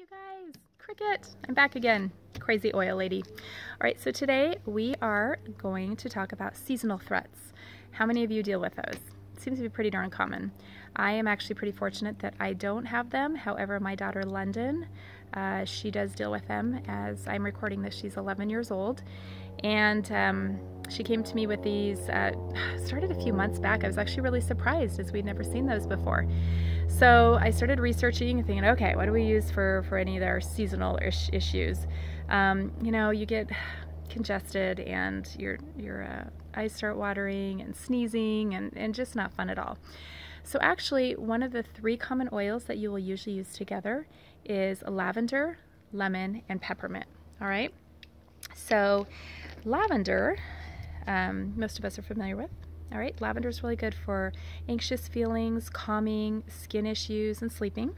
guys, Cricket, I'm back again, crazy oil lady. All right, so today we are going to talk about seasonal threats. How many of you deal with those? It seems to be pretty darn common. I am actually pretty fortunate that I don't have them. However, my daughter London, she does deal with them. As I'm recording this, she's 11 years old, and she came to me with these, started a few months back. I was actually really surprised as we'd never seen those before. So I started researching and thinking, okay, what do we use for any of our seasonal issues? You know, you get congested and your eyes start watering and sneezing and just not fun at all. So actually, one of the 3 common oils that you will usually use together is lavender, lemon, and peppermint. All right. So lavender, most of us are familiar with. All right, lavender is really good for anxious feelings, calming, skin issues, and sleeping.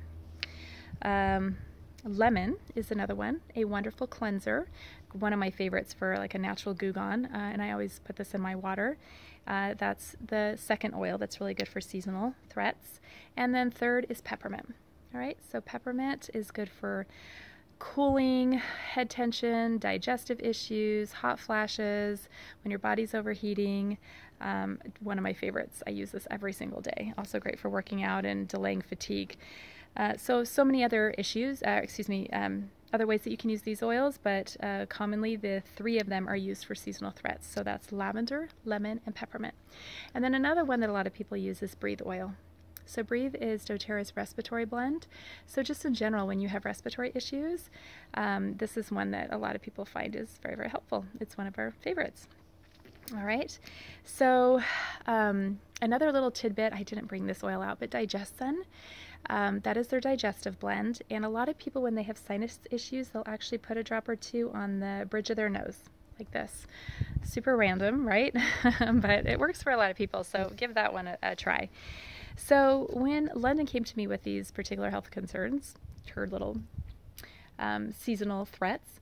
Lemon is another one, a wonderful cleanser. One of my favorites for like a natural goo-gone, and I always put this in my water. That's the second oil that's really good for seasonal threats. And then third is peppermint. All right, so peppermint is good for cooling, head tension, digestive issues, hot flashes, when your body's overheating. One of my favorites. I use this every single day. Also great for working out and delaying fatigue. So many other issues, other ways that you can use these oils, but commonly the 3 of them are used for seasonal threats. So that's lavender, lemon, and peppermint. And then another one that a lot of people use is breathe oil. So breathe is doTERRA's Respiratory Blend. So just in general, when you have respiratory issues, this is one that a lot of people find is very, very helpful. It's one of our favorites. All right, so another little tidbit, I didn't bring this oil out, but DigestZen, that is their digestive blend, and a lot of people, when they have sinus issues, they'll actually put a drop or 2 on the bridge of their nose, like this. Super random, right? But it works for a lot of people, so give that one a try. So when London came to me with these particular health concerns, her little seasonal threats,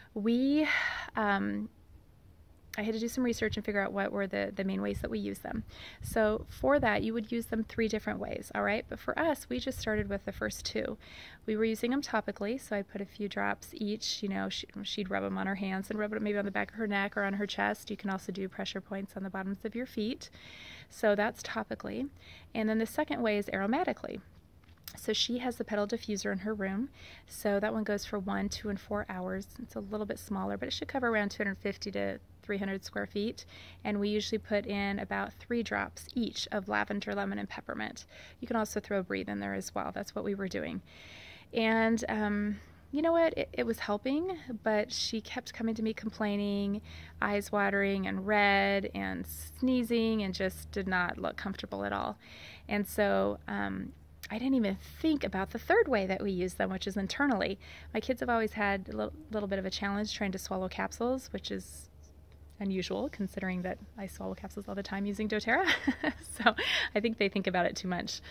I had to do some research and figure out what were the main ways that we use them. So for that, you would use them 3 different ways, all right? But for us, we just started with the first 2. We were using them topically, so I put a few drops each. You know, she'd rub them on her hands and rub it maybe on the back of her neck or on her chest. You can also do pressure points on the bottoms of your feet. So that's topically. And then the second way is aromatically. So she has the petal diffuser in her room, so that one goes for 1, 2, and 4 hours. It's a little bit smaller, but it should cover around 250 to 300 square feet, and we usually put in about 3 drops each of lavender, lemon, and peppermint. You can also throw breathe in there as well. That's what we were doing. And you know what? It was helping, but she kept coming to me complaining, eyes watering and red and sneezing, and just did not look comfortable at all. And so I didn't even think about the third way that we use them, which is internally. My kids have always had a little bit of a challenge trying to swallow capsules, which is unusual considering that I swallow capsules all the time using doTERRA. So I think they think about it too much.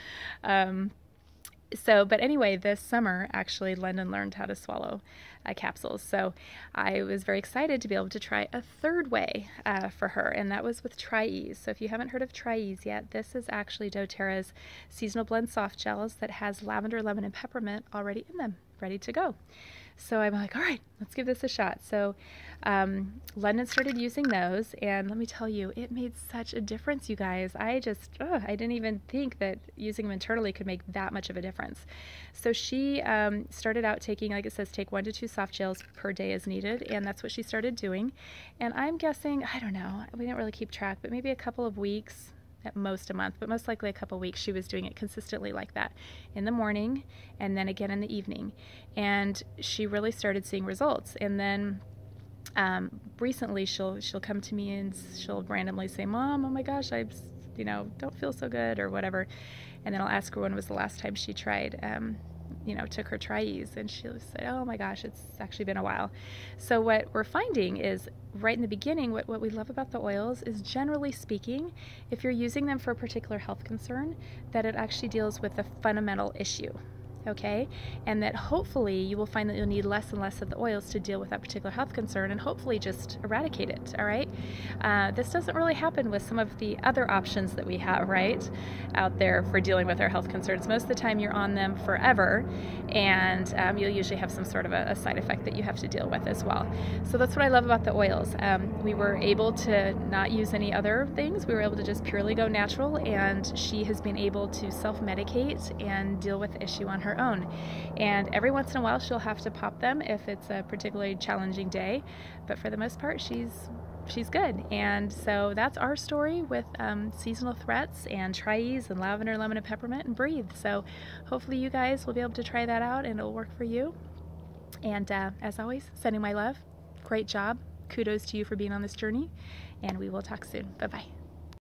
But anyway, this summer, actually, London learned how to swallow capsules. So I was very excited to be able to try a third way for her, and that was with TRIEASE. So if you haven't heard of TRIEASE yet, this is actually doTERRA's seasonal blend soft gels that has lavender, lemon, and peppermint already in them, ready to go. So I'm like, all right, let's give this a shot. So London started using those, and let me tell you, it made such a difference, you guys. I didn't even think that using them internally could make that much of a difference. So she started out taking, like it says, take 1 to 2 soft gels per day as needed, and that's what she started doing. And I'm guessing, I don't know, we didn't really keep track, but maybe a couple of weeks, at most a month, but most likely a couple of weeks, she was doing it consistently like that in the morning and then again in the evening. And she really started seeing results. And then recently she'll come to me and she'll randomly say, Mom, oh my gosh, I don't feel so good or whatever. And then I'll ask her when was the last time she tried took her TRIEASE, and she'll say, oh my gosh, it's actually been a while. So what we're finding is right in the beginning, what we love about the oils is, generally speaking, if you're using them for a particular health concern, that it actually deals with the fundamental issue. okay? And that hopefully you will find that you'll need less and less of the oils to deal with that particular health concern, and hopefully just eradicate it, all right? This doesn't really happen with some of the other options that we have, right, out there for dealing with our health concerns. Most of the time you're on them forever, and you'll usually have some sort of a side effect that you have to deal with as well. So that's what I love about the oils. We were able to not use any other things. We were able to just purely go natural, and she has been able to self-medicate and deal with the issue on her own. And every once in a while she'll have to pop them if it's a particularly challenging day, but for the most part she's good. And so that's our story with seasonal threats and TRIEASE and lavender, lemon, and peppermint, and breathe. So hopefully you guys will be able to try that out and it'll work for you. And as always, sending my love. Great job. Kudos to you for being on this journey, and we will talk soon. Bye-bye.